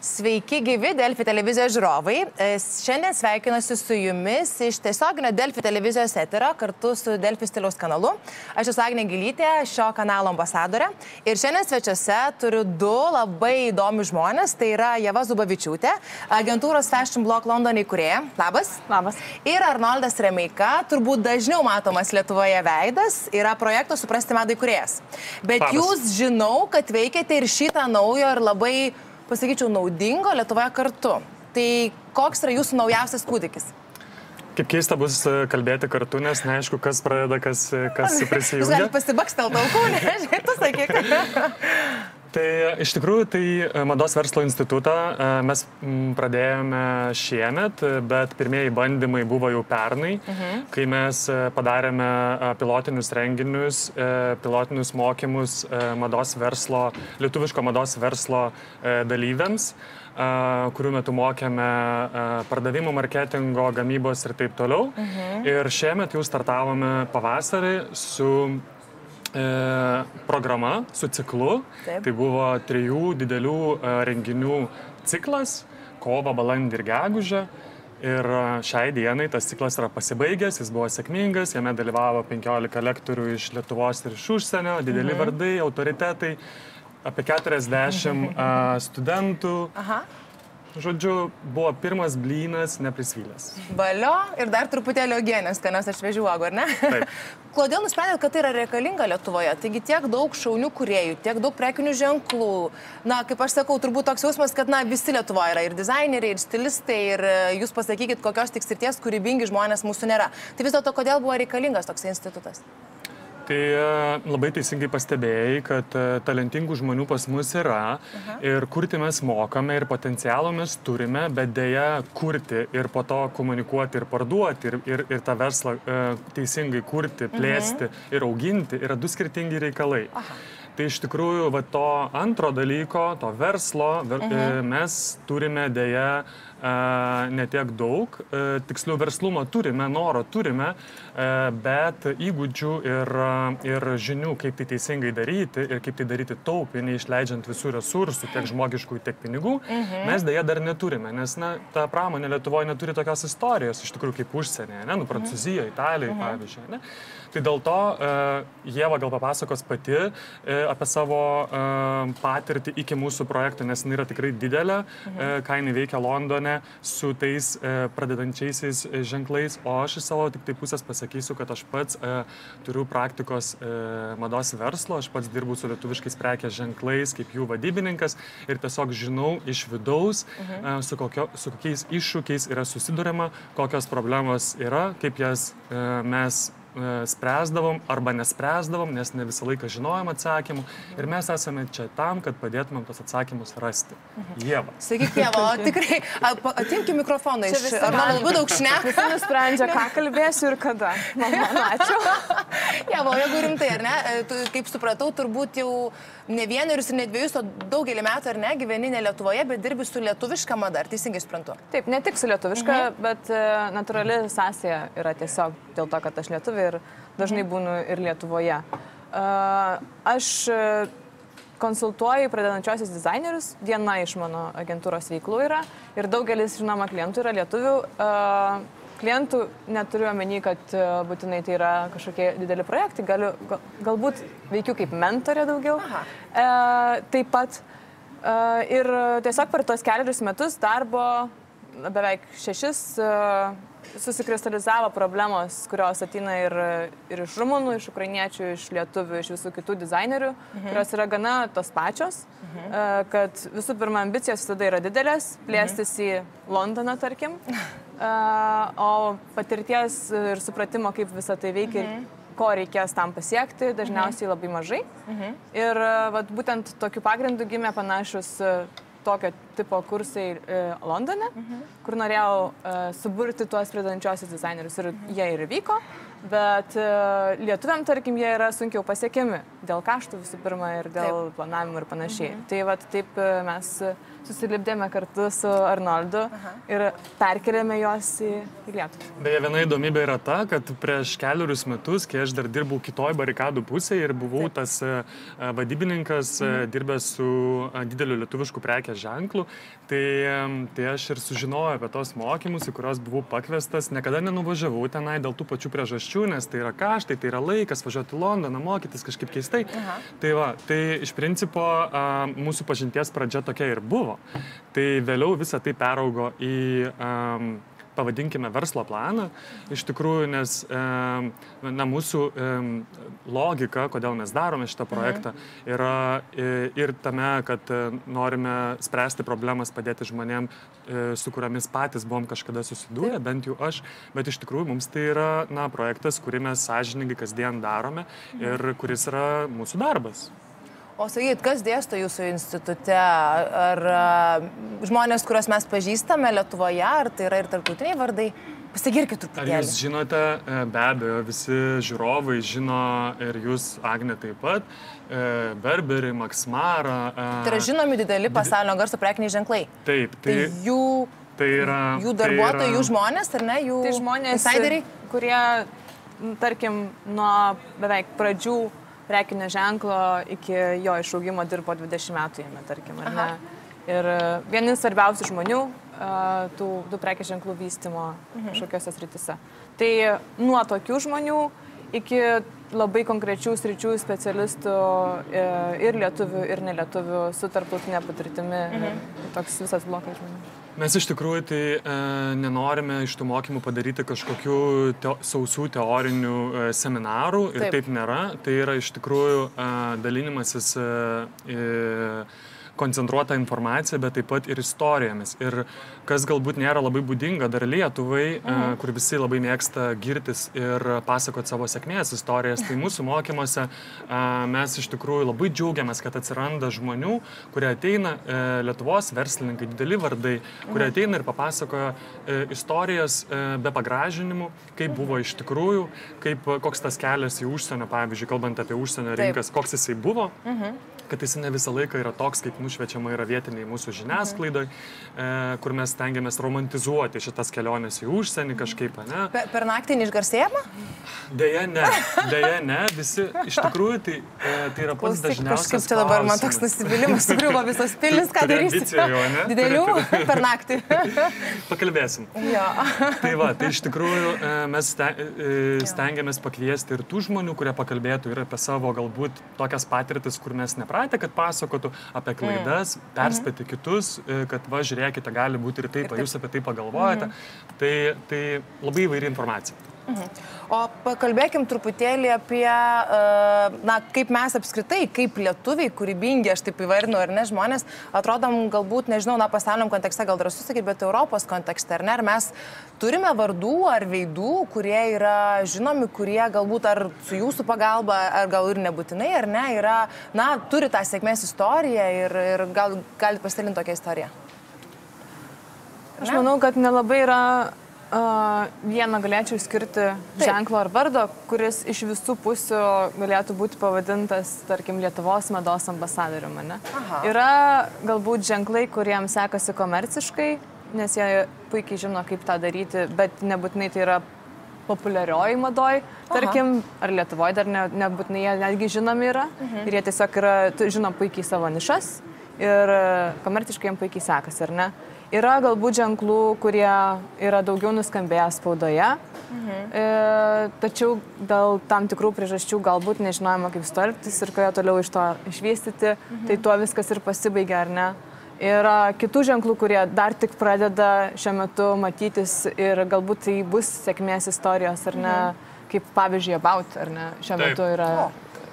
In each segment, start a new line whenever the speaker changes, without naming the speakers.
Sveiki gyvi Delfi televizijos žiūrovai. Šiandien sveikinuosi su jumis iš tiesioginio Delfi televizijos eterio kartu su Delfi stiliaus kanalu. Aš esu Agnė Gilytė, šio kanalo ambasadorė. Ir šiandien svečiuose turiu du labai įdomius žmonės. Tai yra Ieva Zubavičiūtė, agentūros Fashion Blog Londone įkūrėja. Labas.
Labas.
Ir Arnoldas Remeika, turbūt dažniau matomas Lietuvoje veidas, yra projekto Suprasti madą įkūrėjas. Bet
Labas.
Jūs žinau, kad veikiate ir šitą naujo ir labai, pasakyčiau, naudingo Lietuvoje kartu. Tai koks yra jūsų naujausias kūdikis?
Kaip keista bus kalbėti kartu, nes neaišku, kas pradeda, kas prisijungia.
Jūs galite pasibakstelt alkūnę, žinai, tu sakyk.
Tai iš tikrųjų, tai Mados verslo institutą mes pradėjome šiemet, bet pirmieji bandymai buvo jau pernai, kai mes padarėme pilotinius renginius, pilotinius mokymus lietuviško mados verslo dalyviams, kurių metu mokėme pardavimų, marketingo, gamybos ir taip toliau. Ir šiemet jau startavome pavasarį su programa, su ciklu.
Taip.
Tai buvo 3 didelių renginių ciklas - kovą, balandį ir gegužę. Ir šiai dienai tas ciklas yra pasibaigęs, jis buvo sėkmingas, jame dalyvavo 15 lektorių iš Lietuvos ir iš užsienio, dideli vardai, autoritetai, apie 40 studentų.
Aha.
Žodžiu, buvo pirmas blynas neprisvylęs.
Valio ir dar truputėlio uogienės, skanos aš šviežių uogų, ar ne?
Taip.
Kodėl nusprendėt, kad tai yra reikalinga Lietuvoje? Taigi tiek daug šaunių kūrėjų, tiek daug prekinių ženklų. Na, kaip aš sakau, turbūt toks jausmas, kad visi Lietuvoje yra ir dizaineriai, ir stilistai, ir jūs pasakykit, kokios tik srities kūrybingi žmonės mūsų nėra. Tai vis dėlto, kodėl buvo reikalingas toks institutas?
Tai labai teisingai pastebėjai, kad talentingų žmonių pas mus yra ir kurti mes mokame ir potencialą mes turime, bet dėja kurti ir po to komunikuoti ir parduoti ir tą verslą teisingai kurti, plėsti ir auginti yra 2 skirtingi reikalai. Tai iš tikrųjų, va, to antro dalyko, to verslo, mes turime dėja ne tiek daug, tiksliau verslumo turime, noro turime, bet įgūdžių ir žinių, kaip tai teisingai daryti ir kaip tai daryti taupiai, neišleidžiant visų resursų, tiek žmogiškų, tiek pinigų, mes dėja dar neturime, nes ta pramonė Lietuvoje neturi tokios istorijos, iš tikrųjų, kaip užsienyje, ne? Prancūzijoje, Italijoje, pavyzdžiui. Ne? Tai dėl to Ieva gal papasakos pati apie savo patirtį iki mūsų projekto, nes jinai yra tikrai didelė, ką jinai veikia Londone su tais pradedančiaisiais ženklais, o aš iš savo tik tai pusės pasakysiu, kad aš pats turiu praktikos mados verslo, aš pats dirbu su lietuviškais prekės ženklais kaip jų vadybininkas ir tiesiog žinau iš vidaus, su kokiais iššūkiais yra susiduriama, kokios problemos yra, kaip jas mes spręsdavom arba nespręsdavom, nes ne visą laiką žinojom atsakymų ir mes esame čia tam, kad padėtumėm tos atsakymus rasti. Ieva.
Sakyk, Ieva, o tikrai, atimki mikrofoną iš... Ar man labai daug šneka?
Visi nusprendžia, ką kalbėsiu ir kada. Ačiū.
Ieva, jeigu rimtai, ar ne, tu, kaip supratau, turbūt jau ne vienerius ir ne 2, o daugelį metų, ar ne, gyveni ne Lietuvoje, bet dirbi su lietuviška mada, ar teisingai suprantu?
Taip, ne tik su lietuviška, bet natūrali sąsaja yra tiesiog dėl to, kad aš lietuvė ir dažnai būnu ir Lietuvoje. Aš konsultuoju pradedančiosius dizainerius, viena iš mano agentūros veiklų yra ir daugelis, žinoma, klientų yra lietuvių. Klientų neturiu omeny, kad būtinai tai yra kažkokie dideli projektai, galbūt veikiu kaip mentorė daugiau. Taip pat ir tiesiog per tos 4 metus darbo, beveik 6, susikristalizavo problemos, kurios ateina ir iš rumunų, iš ukrainiečių, iš lietuvių, iš visų kitų dizainerių, kurios yra gana tos pačios, kad visų pirma ambicijos visada yra didelės, plėstis į Londoną, tarkim, o patirties ir supratimo, kaip visą tai veikia ir ko reikės tam pasiekti, dažniausiai labai mažai. Ir vat, būtent tokiu pagrindu gimė panašus tokio tipo kursai Londone, kur norėjau suburti tuos pradedančiosius dizainerius ir jie ir vyko. Bet lietuviam, tarkim, jie yra sunkiau pasiekiami dėl kaštų visų pirma ir dėl planavimo ir panašiai. Tai vat taip mes susilipdėme kartu su Arnoldu ir perkelėme juos į Lietuvą.
Beje, viena įdomybė yra ta, kad prieš keliarius metus, kai aš dar dirbau kitoj barikadų pusėje ir buvau tas vadybininkas, dirbęs su dideliu lietuvišku prekės ženklu, tai aš ir sužinojau apie tos mokymus, į kuriuos buvau pakviestas. Niekada nenuvažiavau tenai dėl tų pačių priežasčių, nes tai yra kaštai, tai yra laikas važiuoti į Londoną, mokytis kažkaip keistai. Tai iš principo mūsų pažinties pradžia tokia ir buvo. Tai vėliau visą tai peraugo į, pavadinkime, verslo planą. Iš tikrųjų, nes mūsų logika, kodėl mes darome šitą projektą, yra ir tame, kad norime spręsti problemas, padėti žmonėm, su kuriamis patys buvom kažkada susidūrę, bent jau aš. Bet iš tikrųjų, mums tai yra projektas, kurį mes sąžiningai kasdien darome ir kuris yra mūsų darbas.
O sakyt, kas dėsto jūsų institute? Ar žmonės, kuriuos mes pažįstame Lietuvoje, ar tai yra ir tarptautiniai vardai? Pasigirkit truputėlį.
Ar jūs žinote, be abejo, visi žiūrovai žino ir jūs, Agne, taip pat, Burberry, Max Mara.
Tai yra žinomi dideli pasaulio garso prekiniai ženklai.
Taip.
Tai jų darbuotojai, jų žmonės, ar ne? Jų
tai žmonės,
insideriai,
kurie, tarkim, nuo beveik pradžių prekinio ženklo iki jo išaugimo dirbo 20 metų jame, tarkim, ar ne? Ir vienas svarbiausių žmonių tų prekės ženklų vystymo kažkokiose srityse. Tai nuo tokių žmonių iki labai konkrečių sričių specialistų ir lietuvių, ir nelietuvių su tarptautinė patirtimi. Toks visas blokas žmonių.
Mes iš tikrųjų tai nenorime iš tų mokymų padaryti kažkokių sausų teorinių seminarų ir taip nėra. Tai yra iš tikrųjų dalinimasis koncentruota informacija, bet taip pat ir istorijomis. Ir kas galbūt nėra labai būdinga dar Lietuvai, kur visi labai mėgsta girtis ir pasakoti savo sėkmės istorijas, tai mūsų mokymuose mes iš tikrųjų labai džiaugiamės, kad atsiranda žmonių, kurie ateina, Lietuvos verslininkai, dideli vardai, kurie ateina ir papasakoja istorijas be pagražinimų, kaip buvo iš tikrųjų, koks tas kelias į užsienio, pavyzdžiui, kalbant apie užsienio rinkas, koks jisai buvo. Kad jis ne visą laiką yra toks, kaip nušviečiama yra vietiniai mūsų žiniasklaidoj, kur mes stengiamės romantizuoti šitas keliones į užsienį kažkaip, ne?
Per naktį neišgarsėjama?
Deja, ne. Visi, iš tikrųjų, tai yra pats dažniausias klausimas.
Kažkaip čia dabar man toks nusivylimas, sugriuvo visas pilis, ką darysi? Didelių per naktį.
Pakalbėsim. Tai va, tai iš tikrųjų mes stengiamės pakviesti ir tų žmonių, kurie pakalbėtų ir apie savo galbūt tokias patirtis, kur mes nepratę, kad pasakotų apie klaidas, perspėti kitus, kad va, žiūrėkite, gali būti ir taip, jūs apie tai pagalvojate. Tai labai įvairi informacija.
O pakalbėkim truputėlį apie, kaip mes apskritai, kaip lietuviai, kūrybingi, aš taip įvardinu, ar ne, žmonės, atrodom galbūt, nežinau, pasauliniam kontekste, gal drąsu sakyti, bet Europos kontekste, ar ne, ar mes turime vardų ar veidų, kurie yra žinomi, kurie galbūt ar su jūsų pagalba, ar gal ir nebūtinai, ar ne, yra, turi tą sėkmės istoriją ir gal galite pasidalinti tokią istoriją?
Aš manau, kad nelabai yra vieną galėčiau išskirti ženklo ar vardo, kuris iš visų pusių galėtų būti pavadintas, tarkim, Lietuvos mados ambasadorium, ne? Yra galbūt ženklai, kuriems sekasi komerciškai, nes jie puikiai žino, kaip tą daryti, bet nebūtinai tai yra populiarioji madoj, tarkim, ar Lietuvoje dar nebūtinai jie netgi žinomi yra, ir jie tiesiog žino puikiai savo nišas ir komerciškai jiems puikiai sekasi, ar ne? Yra galbūt ženklų, kurie yra daugiau nuskambėję spaudoje, tačiau dėl tam tikrų priežasčių galbūt nežinojama, kaip stolptis ir ką toliau iš to išvystyti, tai tuo viskas ir pasibaigia, ar ne? Yra kitų ženklų, kurie dar tik pradeda šiuo metu matytis ir galbūt tai bus sėkmės istorijos, ar ne, kaip pavyzdžiui About, ar ne, šiuo metu yra.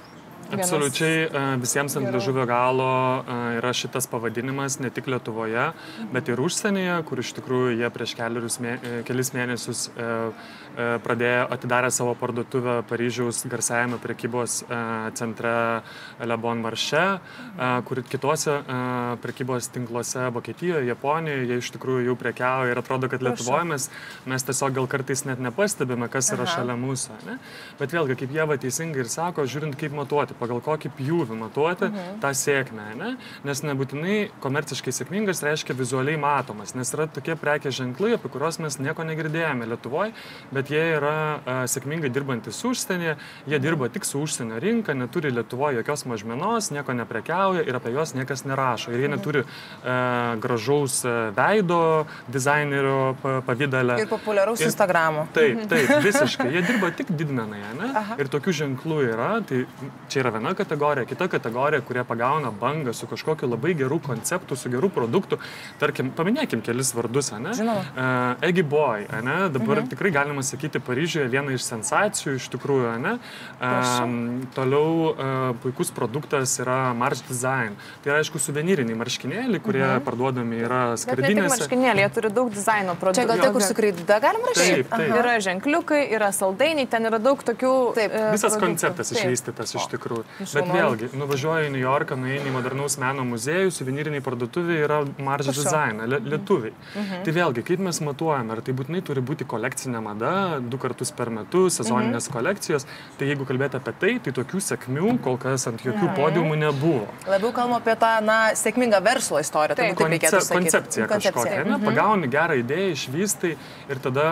Absoliučiai visiems ant liežuvio galo yra šitas pavadinimas ne tik Lietuvoje, bet ir užsienyje, kur iš tikrųjų jie prieš kelis mėnesius atidarė savo parduotuvę Paryžiaus garsiajame prekybos centre Le Bon Marché, kur kitose prekybos tinkluose Vokietijoje, Japonijoje jie iš tikrųjų jau prekiauja ir atrodo, kad Lietuvoje mes tiesiog gal kartais net nepastebime, kas yra šalia mūsų. Ne? Bet vėlgi, kaip Ieva teisingai ir sako, žiūrint kaip matuoti, pagal kokį pjūvį matuoti tą sėkmę. Ne? Nes nebūtinai komerciškai sėkmingas reiškia vizualiai matomas, nes yra tokie prekės ženklai, apie kuriuos mes nieko negirdėjome Lietuvoje, bet jie yra sėkmingai dirbantis užsienyje, jie dirba tik su užsienio rinka, neturi Lietuvoje jokios mažmenos, nieko neprekiauja ir apie juos niekas nerašo. Ir jie neturi gražaus veido dizainerio pavydalę.
Ir populiaraus Instagramo.
Taip, visiškai. Jie dirba tik didmenai, ne? Ir tokių ženklų yra, tai čia yra viena kategorija, kita kategorija, kurie pagauna bangą su kažkokiu labai gerų konceptų, su gerų produktų. Tarkim, paminėkim kelis vardus, ne?
Žinoma.
Eggy Boy, ne? Dabar tikrai galima sakyti Paryžiuje viena iš sensacijų iš tikrųjų, ne? Toliau puikus produktas yra March Design. Tai yra, aišku, suvenyriniai marškinėliai, kurie parduodami yra skardinėse.
Bet ne tik marškinėliai, jie turi daug dizaino produktų.
Čia gal tai, kur su kreida galima rašyti?
Taip.
Yra ženkliukai, yra saldainiai, ten yra daug tokių...
Visas konceptas išvystytas iš tikrųjų. Bet vėlgi, nuvažiuoji į New Yorką, nueini į modernaus meno muziejų, suvenyriniai parduotuvė yra March Design, lietuviai. Tai vėlgi, kaip mes matuojame, ar tai būtinai turi būti kolekcinė mada, 2 kartus per metus, sezoninės kolekcijos, tai jeigu kalbėti apie tai tokių sėkmių kol kas ant jokių podiumų nebuvo.
Labiau kalbame apie tą, sėkmingą verslo istoriją, tai taip reikėtų sakyti.
Koncepcija kažkokia, ne? Pagauni gerą idėją, išvystai ir tada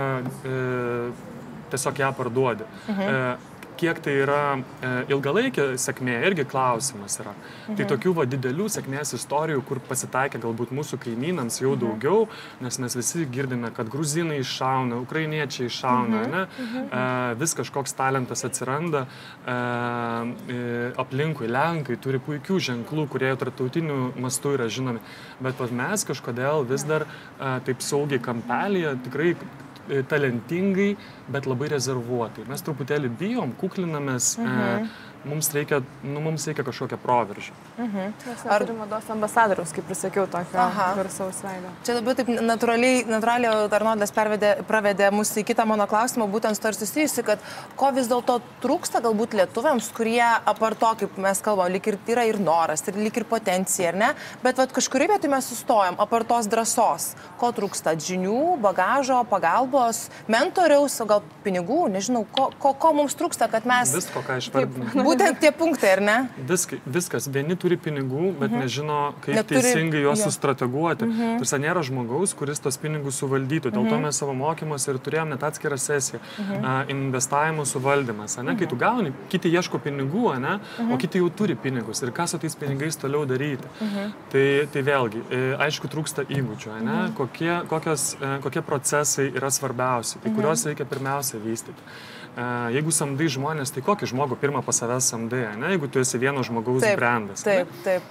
tiesiog ją parduodi. Kiek tai yra ilgalaikė sėkmė, irgi klausimas yra. Tai tokių didelių sėkmės istorijų, kur pasitaikė galbūt mūsų kaimynams jau daugiau, nes mes visi girdime, kad gruzinai iššauna, ukrainiečiai iššauna, ne? Vis kažkoks talentas atsiranda, aplinkui lenkai turi puikių ženklų, kurie tarptautiniu mastu yra žinomi. Bet mes kažkodėl vis dar taip saugiai kampelyje, tikrai talentingai, bet labai rezervuotai. Mes truputėlį bijom, kuklinamės, mums reikia kažkokią proveržį.
Ar turi mados ambasadoriaus, kaip prisakiau, tokio garsaus veido?
Čia labai taip natūraliai Arnoldas pravedė mūsų į kitą mano klausimą, būtent su to ir susijusi, kad ko vis dėlto trūksta galbūt lietuviams, kurie apart to, kaip mes kalbam, lyg ir yra ir noras, ir lyg ir potencija, ar ne? Bet kažkurį vietoj mes sustojam, apart tos drąsos. Ko trūksta? Žinių, bagažo, pagalbos, mentoriaus, o gal pinigų, nežinau, ko mums trūksta, kad mes...
Visko, ką išvardinau.
Būtent tie punktai, ar ne?
Viskas. Vieni turi pinigų, bet nežino, kaip teisingai juos sustrateguoti. Tarsi nėra žmogaus, kuris tos pinigus suvaldytų. Dėl to mes savo mokymuose ir turėjom net atskirą sesiją. Investavimo suvaldymas. Kai tu gauni, kiti ieško pinigų, o kiti jau turi pinigus. Ir ką su tais pinigais toliau daryti. Tai vėlgi, aišku, trūksta įgūdžių. Kokie procesai yra svarbiausi, tai kuriuos reikia pirmiausia vystyti. Jeigu samdai žmonės, tai kokį žmogų pirmą pas savęs samdai, jeigu tu esi vieno žmogaus brandas.
Taip.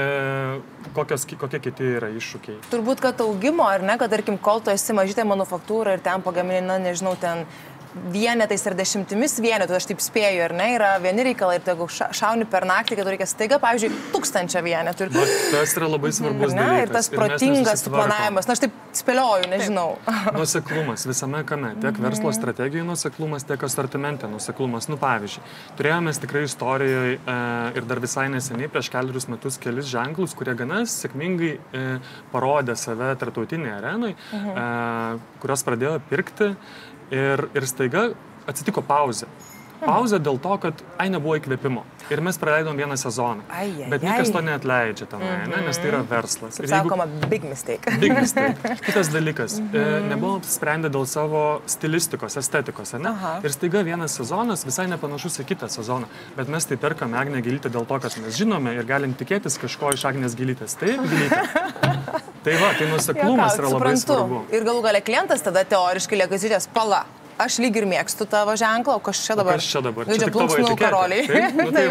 Kokie kiti yra iššūkiai?
Turbūt, kad augimo, ar ne, kad, tarkim, kol tu esi mažytė manufaktūra ir ten pagamini, nežinau, ten vienetais ar 10 vienetų, aš taip spėju, ar ne, yra vieni reikalai ir jeigu šauni per naktį, kad reikia staiga, pavyzdžiui, 1000 vienetų.
Tas yra labai svarbus dalykas.
Ir tas protingas suplanavimas, aš taip spėlioju, nežinau.
Nuoseklumas visame kame, tiek verslo strategijoje nuoseklumas, tiek asortimente nuoseklumas. Pavyzdžiui, turėjome tikrai istorijoje ir dar visai neseniai, prieš kelius metus, kelis ženklus, kurie gana sėkmingai parodė save tarptautinėje arenai, kurios pradėjo pirkti. Ir staiga atsitiko pauzė. Pauzė dėl to, kad nebuvo įkvėpimo. Ir mes praleidom vieną sezoną. Bet niekas to neatleidžia tam, nes tai yra verslas.
Kaip sakoma, big mistake.
Big mistake. Kitas dalykas, nebuvom apsisprendę dėl savo stilistikos, estetikos. Ir staiga vienas sezonas visai nepanašus į kitą sezoną. Bet mes tai perkame Agnę Gilytę dėl to, kad mes žinome ir galim tikėtis kažko iš Agnės Gilytės. Taip, Gilytė. Tai nuoseklumas yra labai svarbu.
Ir galų gale klientas tada teoriškai lieka žiūrės, pala. Aš lyg ir mėgstu tavo ženklą, o kas čia dabar?
Kas čia dabar?
Čia plunksnų karoliai.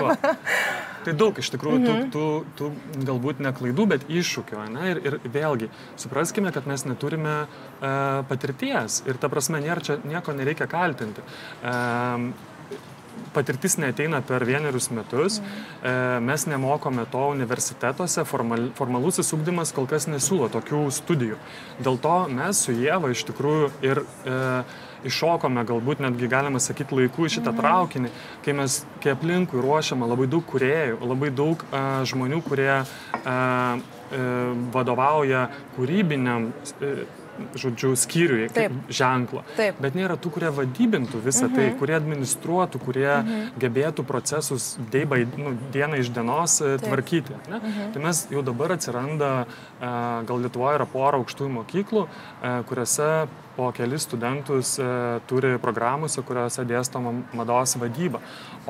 Tai daug iš tikrųjų tų galbūt ne klaidų, bet iššūkių. Ir vėlgi, supraskime, kad mes neturime patirties ir ta prasme nieko nereikia kaltinti. patirtis neateina per 1 metus, mes nemokome to universitetuose, formalusis ugdymas kol kas nesiūlo tokių studijų. Dėl to mes su Ieva iš tikrųjų ir iššokome, galbūt netgi galima sakyti, laiku į šitą traukinį, kai aplinkui ruošiama labai daug kūrėjų, labai daug žmonių, kurie vadovauja kūrybiniam žodžiu, skyriui, ženklo. Bet nėra tų, kurie vadybintų visą tai, kurie administruotų, kurie gebėtų procesus dieną iš dienos tvarkyti. Ne? Tai mes jau dabar atsiranda, gal Lietuvoje yra pora aukštųjų mokyklų, kuriuose po kelis studentus turi programuose, kuriuose dėstoma mados vadyba.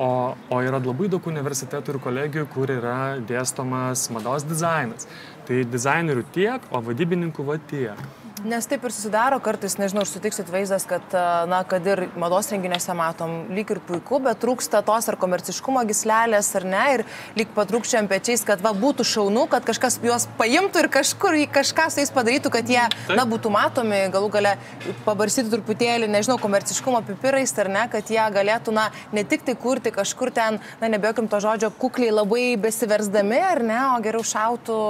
O yra labai daug universitetų ir kolegijų, kur yra dėstomas mados dizainas. Tai dizainerių tiek, o vadybininkų va tiek.
Nes taip ir susidaro kartais, nežinau, aš sutiksit vaizdas, kad ir mados renginiuose matom lyg ir puiku, bet trūksta tos ar komerciškumo gyslelės, ar ne, ir lyg patrūkčiam pečiais, kad būtų šaunu, kad kažkas juos paimtų ir kažką su jais padarytų, kad jie, būtų matomi, galų gale pabarstyti truputėlį, nežinau, komerciškumo pipirais, ar ne, kad jie galėtų, ne tik tai kurti kažkur ten, nebejokim to žodžio, kukliai labai besiversdami, ar ne, o geriau šautų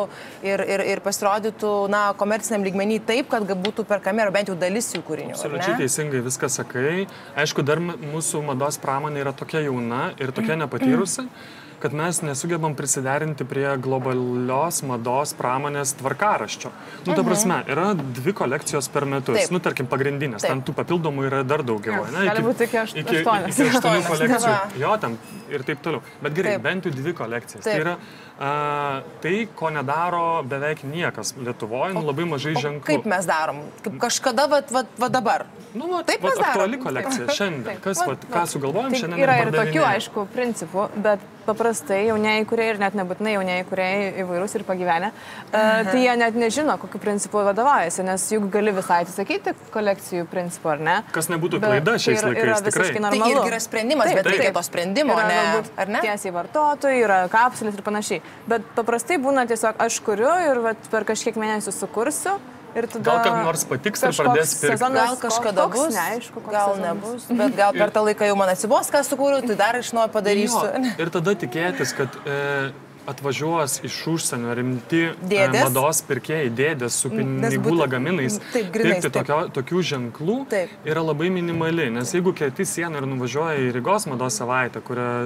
ir pasirodytų, komerciniam lygmenį taip, kad būtų perkami, ar bent jau dalis jų kūrinių.
Absoliučiai teisingai viską sakai. Aišku, dar mūsų mados pramonė yra tokia jauna ir tokia nepatyrusi, kad mes nesugebam prisiderinti prie globalios mados pramonės tvarkaraščio. Ta prasme, yra 2 kolekcijos per metus. Tarkim, pagrindinės. Ten tų papildomų yra dar daugiau.
Gali būti iki 8
kolekcijų. Jo, ten ir taip toliau. Bet gerai, bent jau 2 kolekcijas. Tai yra tai, ko nedaro beveik niekas Lietuvoje, labai mažai ženklų.
Kaip mes darom? Kaip kažkada dabar? Taip mes darom.
Aktuali kolekcija šiandien. Ką sugalvojom šiandien?
Yra ir tokių, aišku, principų, bet paprastai jaunieji kūrėjai ir net nebūtinai jaunieji kūrėjai įvairūs ir pagyvenę, tai jie net nežino, kokiu principu vadovaujasi, nes juk gali visai atsisakyti kolekcijų principų, ar ne?
Kas nebūtų klaida šiais laikais, tikrai.
Tai irgi yra sprendimas, bet reikia to sprendimo, ar ne?
Tiesiai vartotojai, yra kapsulės ir panašiai. Bet paprastai būna tiesiog aš kuriu ir per kažkiek mėnesių sukursiu.
Gal kam nors patiks ir pradės pirkti.
Gal kažkada bus,
neaišku,
gal nebus, bet gal per tą laiką jau man atsibos, ką sukūriau, tai dar iš naujo padarysiu.
Ir tada tikėtis, kad atvažiuos iš užsienio rimti mados pirkėjai, dėdės su pinigų lagaminais, pirkti tokių ženklų yra labai minimali, nes jeigu kerti sieną ir nuvažiuoja į Rygos mados savaitę,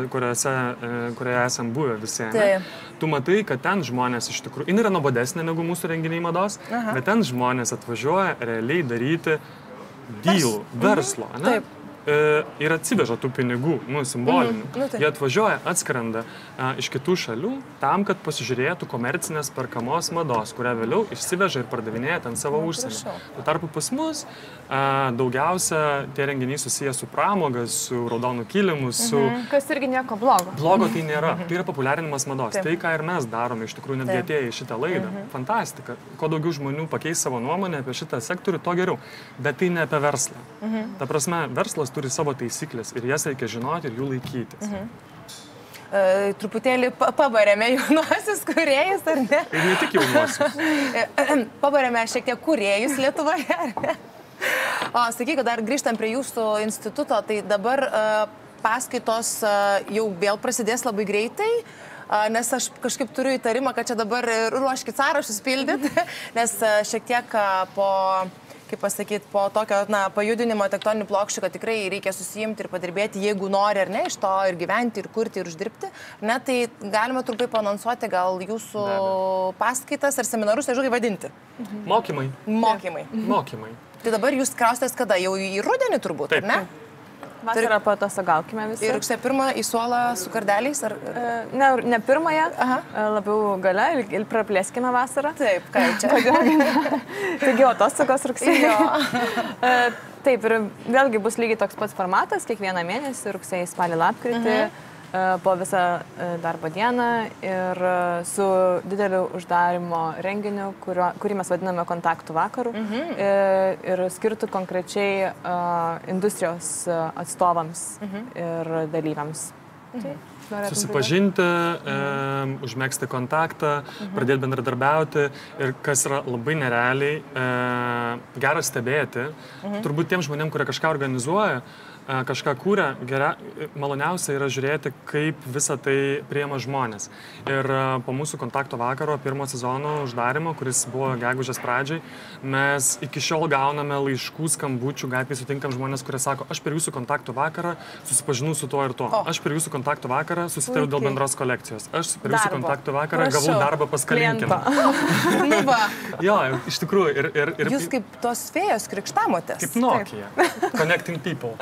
kurioje esam buvę visi, tu matai, kad ten žmonės iš tikrųjų, jin yra nuobodesnė negu mūsų renginiai mados, bet ten žmonės atvažiuoja realiai daryti dealų, verslo, ne? Ir atsiveža tų pinigų, simbolinių. Jie atvažiuoja, atskrenda iš kitų šalių tam, kad pasižiūrėtų komercinės perkamos mados, kurią vėliau išsiveža ir pardavinėja ten savo užsienį. Tuo tarpu pas mus daugiausia tie renginiai susiję su pramogas, su raudonų kilimu, su...
Kas irgi nieko blogo.
Blogo tai nėra. Tai yra populiarinimas mados. Tai, ką ir mes darome, iš tikrųjų netgi atėję į šitą laidą. Fantastika. Kuo daugiau žmonių pakeis savo nuomonę apie šitą sektorių, to geriau. Bet tai ne apie verslą. Ta prasme, verslas turi savo taisyklės ir jas reikia žinoti ir jų laikytis.
Truputėlį pabarėme jaunuosius kūrėjus, ar ne?
Ir ne tik jaunuosius.
Pabarėme šiek tiek kūrėjus Lietuvoje, ar ne? Sakyk, dar grįžtam prie jūsų instituto, tai dabar paskaitos jau vėl prasidės labai greitai, nes aš kažkaip turiu įtarimą, kad čia dabar ruoškit sąrašus pildyti, nes šiek tiek po tokio pajudinimo tektoninių plokščių, kad tikrai reikia susijimti ir padirbėti, jeigu nori ar ne, iš to ir gyventi, ir kurti, ir uždirbti. Ne, tai galima trumpai paanonsuoti gal jūsų paskaitas ar seminarus, tai žodžiai vadinti.
Mokymai.
Tai dabar jūs kraustės kada? Jau į rudenį turbūt, ar ne?
Vasarą patostagaukime visi.
Ir rugsėjo 1 į suolą su kardeliais?
Ne pirmąją, labiau gale, ir praplėskime vasarą.
Taip, ką čia?
Taigi, atostogos rugsėjo. Taip, ir vėlgi bus lygiai toks pats formatas, kiekvieną mėnesį, rugsėjį, spalį, lapkritį, po visą darbo dieną ir su dideliu uždarimo renginiu, kurį mes vadiname kontaktų vakaru ir skirtų konkrečiai industrijos atstovams ir dalyviams.
Susipažinti, užmegzti kontaktą, pradėti bendradarbiauti ir kas yra labai nerealiai, gera stebėti. Turbūt tiem žmonėm, kurie kažką organizuoja, kažką kūrė, maloniausia yra žiūrėti, kaip visą tai priima žmonės. Ir po mūsų kontakto vakaro, pirmo sezono uždarimo, kuris buvo gegužės pradžiai, mes iki šiol gauname laiškų, skambučių, gatvėje sutinkam žmonės, kurie sako, aš per jūsų kontakto vakarą susipažinau su tuo ir tuo. Aš per jūsų kontakto vakarą susitariau dėl bendros kolekcijos. Aš per jūsų kontakto vakarą gavau darbą pas Kalinkiną. Jo, iš tikrųjų.
Jūs kaip tos fėjos krikštamotės.
Kaip Nokia. Connecting people.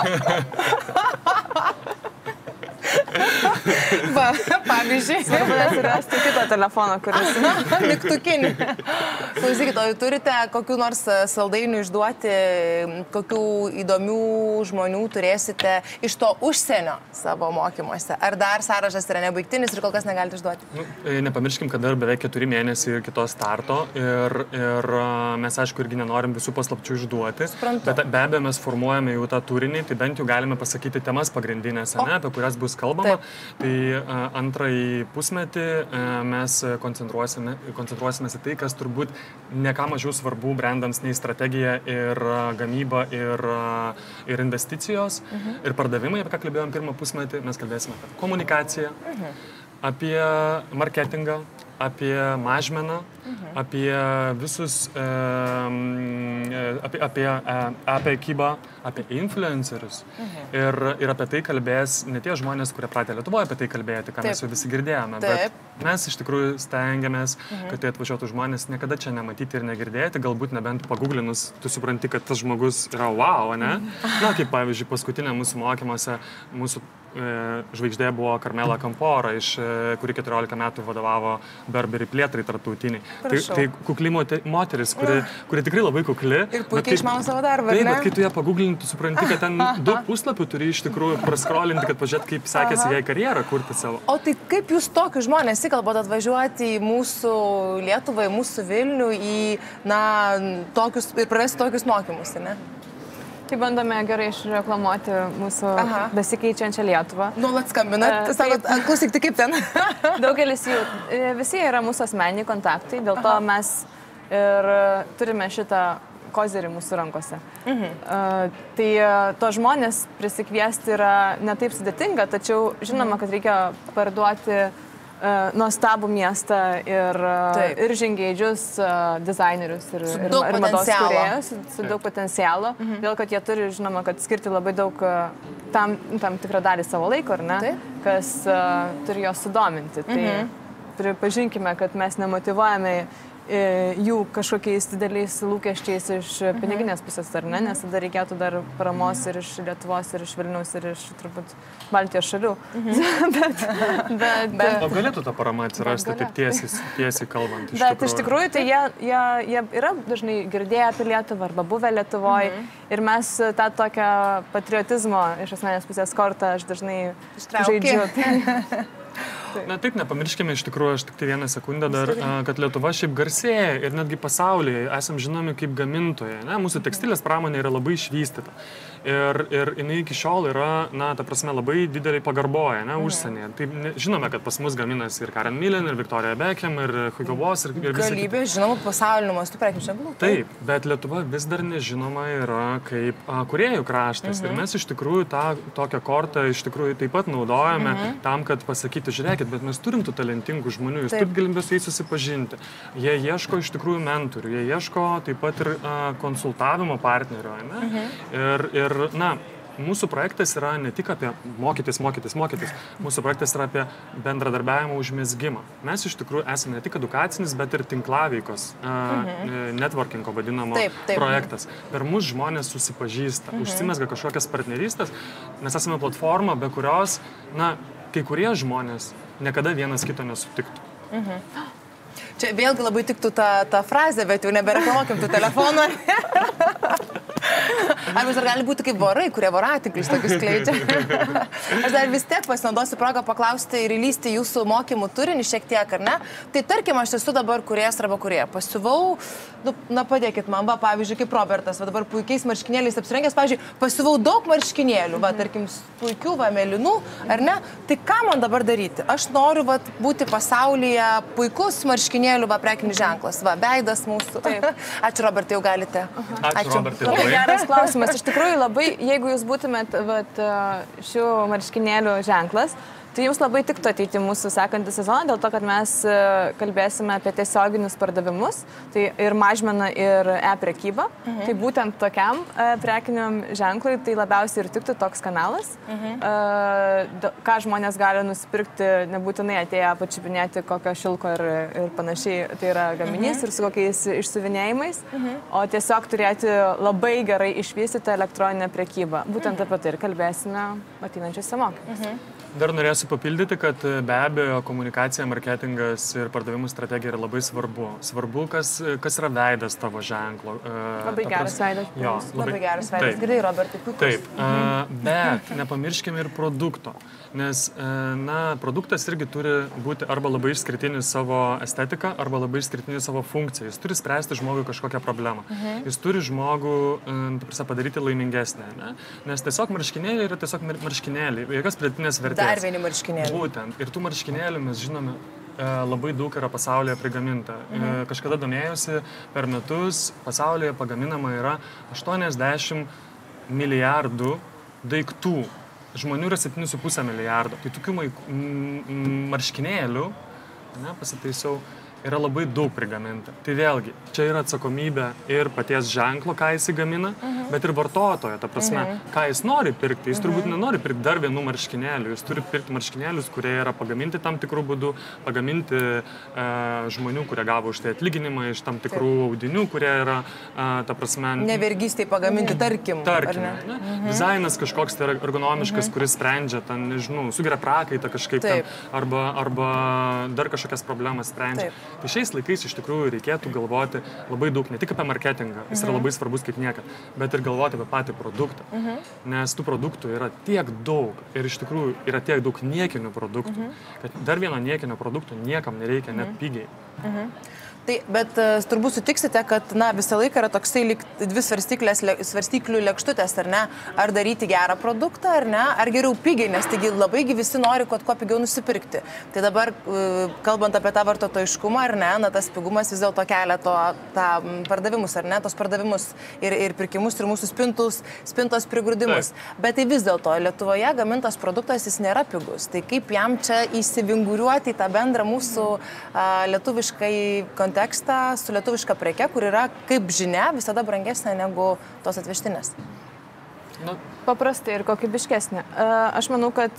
Va, pavyzdžiui.
Svarbu atsirasti kitą telefoną, kuris...
Mygtukinį. Klausykit, o turite kokių nors saldainių išduoti, kokių įdomių žmonių turėsite iš to užsienio savo mokymuose? Ar dar sąrašas yra nebaigtinis ir kol kas negalite išduoti?
Nepamirškim, kad dar beveik 4 mėnesiai iki to starto ir mes, aišku, irgi nenorim visų paslapčių išduoti.
Suprantu.
Bet be abejo mes formuojame jau tą turinį, tai bent jau galime pasakyti temas pagrindinės, apie kurias bus kalbama. Taip. Tai antrąjį pusmetį mes koncentruosimės į tai, kas turbūt ne ką mažiau svarbu brandams nei strategija ir gamyba ir investicijos ir pardavimai, apie ką kalbėjom pirmą pusmetį. Mes kalbėsime apie komunikaciją, apie marketingą, apie mažmeną, apie visus, apie ekybą, apie influencerius. Ir apie tai kalbės ne tie žmonės, kurie pratė Lietuvoje apie tai kalbėti, ką mes jau visi girdėjome. Bet mes iš tikrųjų stengiamės, kad tai atvažiuotų žmonės niekada čia nematyti ir negirdėti, galbūt nebent paguglinus, tu supranti, kad tas žmogus yra wow, ne? Na, kaip pavyzdžiui, paskutinė mūsų mokymuose, mūsų žvaigždė buvo Carmela Campora, kuri 14 metų vadovavo Burberry plėtrai tarptautiniai. Tai kukli moteris, kuri tikrai labai kukli.
Ir puikiai išmano savo darbą, ne?
Taip, bet kai tu ją paguglinti, tu supranti, kad ten 2 puslapių turi iš tikrųjų praskrolinti, kad pažiūrėt, kaip sekėsi jai karjerą kurti savo.
O tai kaip jūs tokius žmonės įkalbot atvažiuoti į mūsų Lietuvą, į mūsų Vilnių, ir pravesti tokius mokymus, ne?
Tai bandome gerai išreklamuoti mūsų besikeičiančią Lietuvą.
Nuolat skambinat, sakot, klausyk, tai kaip ten?
Daugelis jų, visi yra mūsų asmeniniai kontaktai, dėl to mes ir turime šitą kozerį mūsų rankose. Tai to žmonės prisikviesti yra ne taip sudėtinga, tačiau žinoma, kad reikia parduoti nuostabų miestą ir žingeidžius dizainerius ir mados kūrėjus su daug potencialo, dėl kad jie turi, žinoma, kad skirti labai daug tam tikrą dalį savo laiko, ar ne, kas turi jos sudominti. Tai pripažinkime, kad mes nemotyvuojame jų kažkokiais dideliais lūkesčiais iš piniginės pusės, ar ne, nes tada reikėtų dar paramos ir iš Lietuvos, ir iš Vilniaus, ir iš turbūt Baltijos šalių.
O galėtų ta parama atsirasti taip tiesiai kalbant?
Bet iš tikrųjų, tai jie yra dažnai girdėję apie Lietuvą arba buvę Lietuvoje ir mes tą tokią patriotizmo iš asmenės pusės kortą aš dažnai žaidžiu.
Na taip, nepamirškime iš tikrųjų, aš tik tai 1 sekundę dar, kad Lietuva šiaip garsėja ir netgi pasaulyje esam žinomi kaip gamintojai. Mūsų tekstilės pramonė yra labai išvystyta. Ir jinai iki šiol yra, ta prasme, labai didelį pagarboja, užsienyje. Tai žinome, kad pas mus gaminasi ir Karen Millen, ir Victoria Beckham, ir Hugo Boss, ir visi.
Galybė, žinoma, pasauliniu mastu prekių ženklų.
Taip, bet Lietuva vis dar nežinoma yra kaip kūrėjų kraštas. Ir mes iš tikrųjų tą tokią kortą iš tikrųjų taip pat naudojame tam, kad pasakyti, žiūrėkit, bet mes turim tų talentingų žmonių, jūs turit galimybę su jais susipažinti. Jie ieško iš tikrųjų mentorių, jie ieško taip pat ir konsultavimo partnerio, ne? Ir, mūsų projektas yra ne tik apie mokytis. Mūsų projektas yra apie bendradarbiavimo užmezgimą. Mes iš tikrųjų esame ne tik edukacinis, bet ir tinklaveikos, networkingo vadinamo projektas. Per mus žmonės susipažįsta, užsimezga kažkokias partnerystės. Mes esame platforma, be kurios, kai kurie žmonės niekada vienas kito nesutiktų.
Čia vėlgi labai tiktų ta frazė, bet jau nebereklamuokim tų telefonų. Ar vis dar gali būti kaip vorai, kurie voratinklius tokius skleidžia? Aš dar vis tiek pasinaudosiu progą paklausti ir įlysti jūsų mokymų turinį šiek tiek, ar ne? Tai tarkim, aš esu dabar kūrėjas arba kūrėja. Pasiuvau, padėkit man, pavyzdžiui, kaip Robertas, dabar puikiais marškinėliais apsirengęs, pavyzdžiui, pasiuvau daug marškinėlių, tarkim, puikių mėlynų, ar ne? Tai ką man dabar daryti? Aš noriu būti pasaulyje puikus marškinėlių prekinis ženklas, veidas mūsų. Ačiū, Robertai, jau galite.
Ačiū, Robertai.
Geras klausimas. klausimas. Iš tikrųjų labai, jeigu jūs būtumėt šių marškinėlių ženklas, tai jums labai tiktų ateiti mūsų sekantį sezoną, dėl to, kad mes kalbėsime apie tiesioginius pardavimus, tai ir mažmeną, ir e-prekybą. Tai būtent tokiam prekiniam ženklui tai labiausiai ir tiktų toks kanalas, ką žmonės gali nusipirkti, nebūtinai atėję pačiupinėti kokio šilko ir panašiai, tai yra gaminys ir su kokiais išsiuvinėjimais, o tiesiog turėti labai gerai išvystytą elektroninę prekybą. Būtent apie tai ir kalbėsime ateinančiuose mokymuose.
Dar norėsiu papildyti, kad be abejo komunikacija, marketingas ir pardavimų strategija yra labai svarbu. Svarbu, kas yra veidas tavo ženklo.
Labai geras veidas.
Jo,
labai geras veidas. Girdai, Robertai, puikus.
Taip, bet nepamirškime ir produkto. Nes, produktas irgi turi būti arba labai išskirtinis savo estetiką, arba labai išskirtinis savo funkciją. Jis turi spręsti žmogui kažkokią problemą. Jis turi žmogų padaryti laimingesnę. Ne? Nes tiesiog marškinėliai yra tiesiog marškinėliai. Jokios pridėtinės vertės.
Dar vieni marškinėliai.
Būtent. Ir tų marškinėlių mes žinome, labai daug yra pasaulyje prigaminta. Kažkada domėjusi, per metus pasaulyje pagaminama yra 80 milijardų daiktų. Žmonių yra 7,5 milijardo. Tai tokių marškinėlių, pasitaisiau, yra labai daug prigaminta. Tai vėlgi, čia yra atsakomybė ir paties ženklo, ką jis gamina, bet ir vartotojo. Ta prasme, ką jis nori pirkti. Jis turbūt nenori pirkti dar vienų marškinėlių. Jis turi pirkti marškinėlius, kurie yra pagaminti tam tikrų būdų, pagaminti žmonių, kurie gavo už tai atlyginimą, iš tam tikrų audinių, kurie yra, ta prasme...
Nevergystai pagaminti, tarkim.
Dizainas kažkoks tai ergonomiškas, kuris sprendžia, ten, nežinau, sugeria prakaitą kažkaip ten, arba dar kažkokias problemas sprendžia. Tai šiais laikais iš tikrųjų reikėtų galvoti labai daug, ne tik apie marketingą, jis yra labai svarbus kaip niekad, bet ir galvoti apie patį produktą. Nes tų produktų yra tiek daug ir iš tikrųjų yra tiek daug niekinių produktų, kad dar vieno niekinio produkto niekam nereikia net pigiai.
Tai, bet turbūt sutiksite, kad visą laiką yra toksai dvi svarstyklių lėkštutės, ar ne? Ar daryti gerą produktą, ar ne? Ar geriau pigiai, nes taigi labai visi nori kuo pigiau nusipirkti. Tai dabar, kalbant apie tą vartotojiškumą, ar ne, tas pigumas vis dėlto kelia tą pardavimus, ar ne? Tos pardavimus ir pirkimus, ir mūsų spintos prigrūdimus. Bet tai vis dėlto Lietuvoje gamintas produktas jis nėra pigus. Tai kaip jam čia įsivinguriuoti į tą bendrą mūsų lietuviškai kontekstą su lietuviška preke, kur yra, kaip žinia, visada brangesnė negu tos atvežtinės?
Paprastai ir kokybiškesnė. Aš manau, kad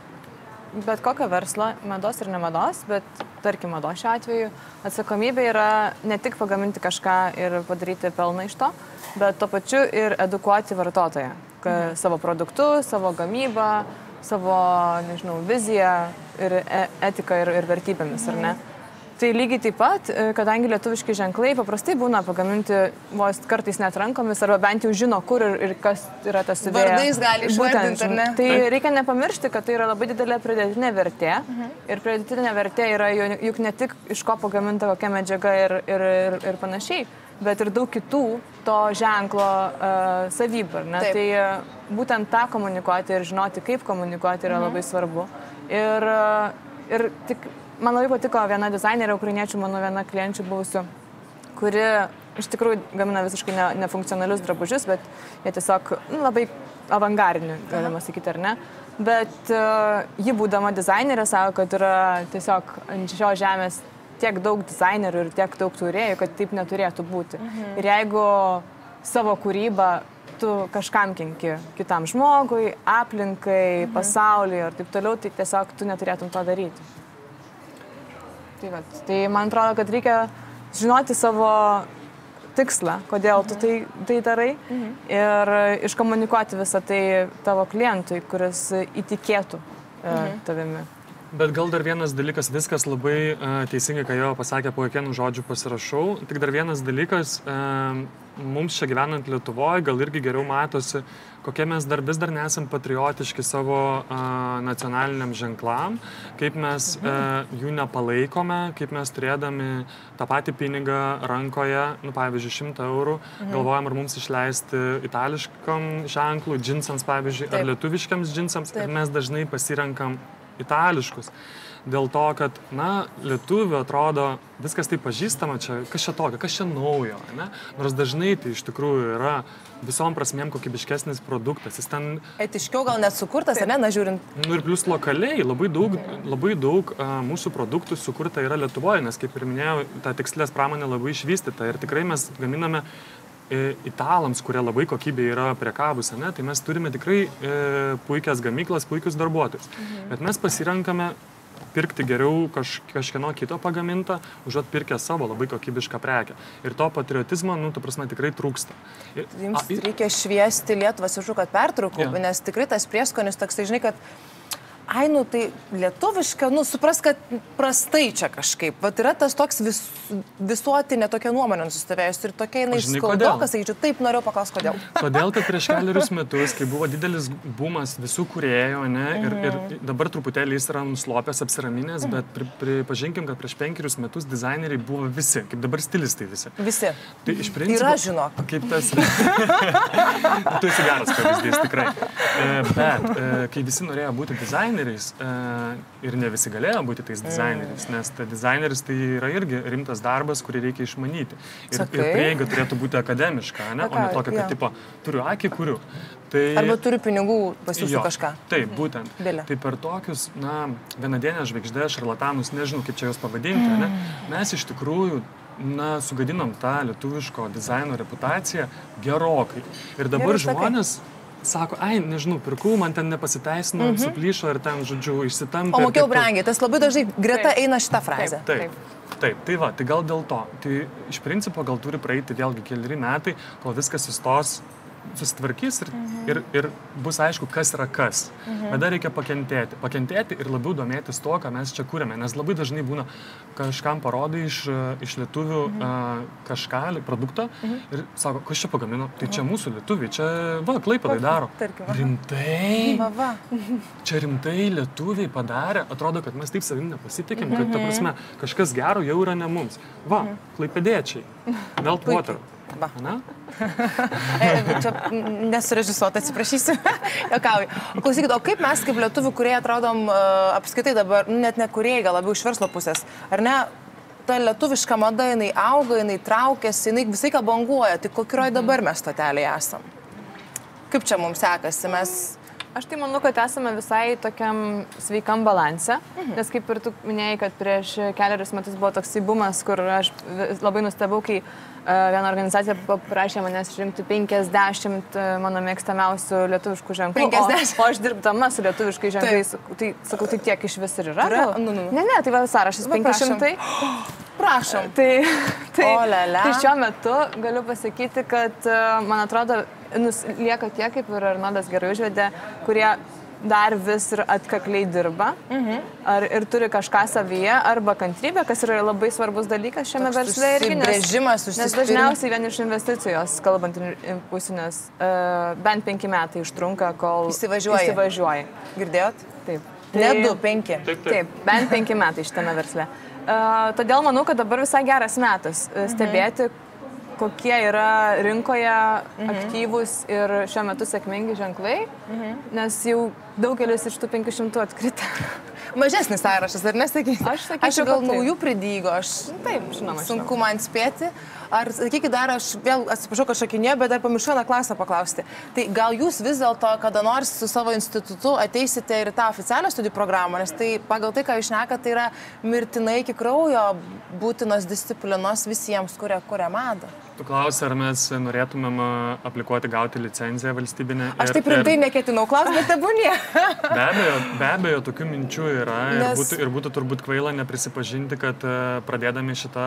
bet kokio verslo, mados ir nemados, bet tarkim mados šiuo atveju, atsakomybė yra ne tik pagaminti kažką ir padaryti pelną iš to, bet tuo pačiu ir edukuoti vartotoją. Savo produktu, savo gamybą, savo, nežinau, viziją ir etiką ir vertybėmis, ar ne? Tai lygiai taip pat, kadangi lietuviški ženklai paprastai būna pagaminti vos kartais net rankomis, arba bent jau žino, kur ir kas yra tas idėja.
Vardais gali išvardinti, ar ne?
Tai reikia nepamiršti, kad tai yra labai didelė pridėtinė vertė. Ir pridėtinė vertė yra juk ne tik iš ko pagaminta kokia medžiaga ir panašiai, bet ir daug kitų to ženklo savybių. Tai būtent tą komunikuoti ir žinoti, kaip komunikuoti yra labai svarbu. Ir tik man labai patiko viena dizainerė ukrainiečių, mano viena klienčių buvusių, kuri iš tikrųjų gamina visiškai nefunkcionalius drabužius, bet jie tiesiog labai avangardinių, galima sakyti, ar ne. Bet ji būdama dizainerė sako, kad yra tiesiog ant šios žemės tiek daug dizainerių ir tiek daug kūrėjų, kad taip neturėtų būti. Ir jeigu savo kūrybą tu kažkam kenki, kitam žmogui, aplinkai, pasauliui ir taip toliau, tai tiesiog tu neturėtum to daryti. Tai man atrodo, kad reikia žinoti savo tikslą, kodėl tu tai darai ir iškomunikuoti visą tai tavo klientui, kuris įtikėtų tavimi.
Bet gal dar vienas dalykas, viskas labai teisingai, ką jo pasakė, po kiekvienų žodžių pasirašau. Tik dar vienas dalykas, mums čia gyvenant Lietuvoje gal irgi geriau matosi, kokie mes vis dar nesam patriotiški savo nacionaliniam ženklam, kaip mes jų nepalaikome, kaip mes turėdami tą patį pinigą rankoje, pavyzdžiui, 100 eurų, galvojam, ar mums išleisti itališkam ženklui, džinsams, pavyzdžiui, ar lietuviškiams džinsams, ir mes dažnai pasirenkam itališkus. dėl to, kad, na, lietuvių atrodo viskas taip pažįstama, čia, kas čia tokio, kas čia naujo, ne? Nors dažnai tai iš tikrųjų yra visom prasmėm kokybiškesnis produktas. Jis ten...
Etiškiau gal net sukurtas, ar ne, na žiūrint?
Nu ir plus lokaliai, labai daug mūsų produktų sukurta yra Lietuvoje, nes, kaip ir minėjau, ta tekstilės pramonė labai išvystyta ir tikrai mes gaminame italams, kurie labai kokybė yra priekabus, ne, tai mes turime tikrai puikias gamyklas, puikius darbuotojus. Bet mes pasirenkame pirkti geriau kažkieno kito pagamintą, užuot pirkę savo labai kokybišką prekę. Ir to patriotizmo, nu, ta prasme, tikrai trūksta.
Jums reikia šviesti Lietuvą, atsiprašau, kad pertraukau, nes tikrai tas prieskonis toks, tai žinai, kad ai, nu, tai lietuviška, nu, supras, kad prastai čia kažkaip. Vat yra tas toks visuotinė tokia nuomonė nusistovėjus ir tokia jinai skaudoka, sakyčiau, taip norėjau paklausti, kodėl.
Todėl, kad prieš keliarius metus, kai buvo didelis bumas visų kūrėjų, ne, ir dabar truputėlį jis yra nuslopęs, apsiraminęs, bet pripažinkim, kad prieš 5 metus dizaineriai buvo visi, kaip dabar stilistai visi.
Visi.
Tai iš principo...
Yra, žinok.
Kaip tas... Tu esi geras pavyzdys, tikrai. Bet kai visi norėjo būti dizaineriais, ir ne visi galėjo būti tais dizaineriais, nes ta dizaineris tai yra irgi rimtas darbas, kurį reikia išmanyti. Ir prieiga turėtų būti akademiška, ne? O ne tokia, kad tipo, turiu akį, kuriu. Tai...
Arba turiu pinigų, pasiūsiu kažką.
Taip, būtent. Tai per tokius, na, vienadienės žvaigždės, šarlatanus, nežinau, kaip čia juos pavadinti, ne? Mes iš tikrųjų, na, sugadinom tą lietuviško dizaino reputaciją gerokai. Ir dabar žmonės sako, ai, nežinau, pirkau, man ten nepasiteisino, suplyšo ir ten, žodžiu, išsitampė.
O mokėjau brangiai, tas labai dažnai greta eina šitą frazę.
Taip, tai va, tai gal dėl to. Tai iš principo gal turi praeiti vėlgi keli metai, kol viskas susitvarkys ir bus aišku, kas yra kas. Bet dar reikia pakentėti ir labiau domėtis to, ką mes čia kūrėme, nes labai dažnai būna kažkam parodai iš lietuvių kažką, produktą ir sako, kas čia pagamino, tai čia mūsų lietuviai, čia, va, Klaipėdai daro. Rimtai? Čia rimtai lietuviai padarė, atrodo, kad mes taip savim nepasitikim, kad, ta prasme, kažkas gero jau yra ne mums. Va, klaipėdiečiai, Meltwater. Na?
Čia nesurežisuota, atsiprašysiu. Jokauju. Klausykit, o kaip mes kaip lietuvių kūrėjai atrodom apskaitai dabar, net ne kūrėjai, gal labiau iš verslo pusės, ar ne? Ta lietuviška mada, jinai auga, jinai traukiasi, jinai visai ką banguoja, tai kokioje dabar mes stotelėje esam? Kaip čia mums sekasi?
Aš tai manau, kad esame visai tokiam sveikam balanse, nes kaip ir tu minėjai, kad prieš keliarius metus buvo toks bumas, kur aš labai nustebau, kai viena organizacija paprašė manęs išrinkti 50 mano mėgstamiausių lietuviškų ženklų.
50?
O aš dirbdama su lietuviškai ženklais, tai sakau, tai tiek iš vis ir yra? Ne, tai va sąrašas 500.
Prašom.
Tai šiuo metu galiu pasakyti, kad man atrodo, lieka tie, kaip ir Arnoldas gerai užvedė, kurie dar vis ir atkakliai dirba ir turi kažką savyje arba kantrybę, kas yra labai svarbus dalykas šiame versle irgi, nes dažniausiai vien iš investicijos, kalbant impulsinės, bent 5 metai užtrunka, kol įsivažiuoji.
Girdėjot?
Taip.
Ne 2, 5.
Taip, bent 5 metai šitame versle. Todėl manau, kad dabar visai geras metas stebėti, kokie yra rinkoje aktyvūs ir šiuo metu sėkmingi ženklai, nes jau daugelis iš tų 500 atkrita.
Mažesnis sąrašas, ar nesakysi?
Aš sakyčiau,
aš gal naujų pridygo,
taip, žinoma.
Sunku man spėti. Ar, sakykit, dar aš vėl atsiprašau, kad šakinėjau, bet dar pamiršau vieną klasę paklausti. Tai gal jūs vis dėlto kada nors su savo institutu ateisite ir tą oficialią studijų programą, nes tai pagal tai, ką jūs šnekate, tai yra mirtinai iki kraujo būtinos disciplinos visiems, kurie kuria madą.
Tu klausi, ar mes norėtumėm aplikuoti, gauti licenciją valstybinę?
Aš taip rimtai neketinau klausti, bet tebūnie.
Be abejo, tokių minčių yra ir būtų turbūt kvaila neprisipažinti, kad pradėdami šitą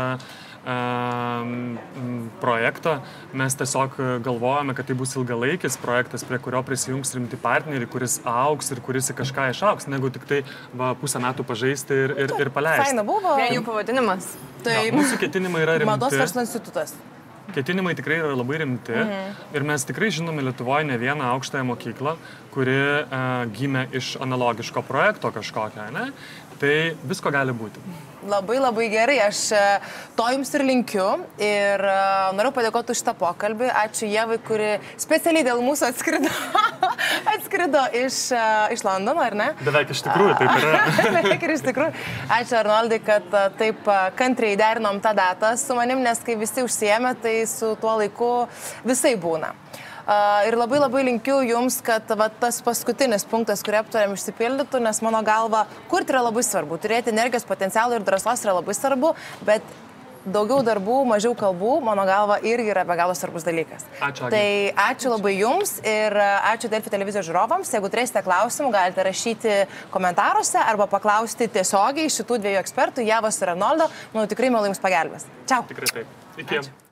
projektą mes tiesiog galvojame, kad tai bus ilgalaikis projektas, prie kurio prisijungs rimti partneriai, kuris augs ir kuris į kažką išaugs, negu tik tai pusę metų pažaisti ir paleisti.
Faina buvo.
Vien jų pavadinimas.
Mūsų ketinimai yra rimti.
Mados verslo institutas.
Ketinimai tikrai yra labai rimti ir mes tikrai žinome Lietuvoje ne vieną aukštąją mokyklą, kuri gimė iš analogiško projekto kažkokio, ne? Tai visko gali būti.
Labai labai gerai, aš to jums ir linkiu ir noriu padėkoti už šitą pokalbį. Ačiū Ievai, kuri specialiai dėl mūsų atskrido. atskrido iš Londono, ar ne?
Beveik iš tikrųjų taip yra.
Beveik ir iš tikrųjų. Ačiū Arnoldai, kad taip kantriai derinom tą datą su manim, nes kai visi užsiėmė, tai su tuo laiku visai būna. Ir labai linkiu Jums, kad tas paskutinis punktas, kurį aptarėm, išsipildytų, nes mano galva, kurti yra labai svarbu. Turėti energijos potencialą ir drąsos yra labai svarbu, bet daugiau darbų, mažiau kalbų, mano galva, irgi yra be galo svarbus dalykas.
Ačiū.
Tai ačiū labai Jums ir ačiū Delfi televizijos žiūrovams. Jeigu turėsite klausimų, galite rašyti komentaruose arba paklausti tiesiogiai šitų dviejų ekspertų, Ievos ir Arnoldo. Manau, tikrai mielai Jums pagelbės. Čiau.
Tikrai taip. Iki.
Ačiū.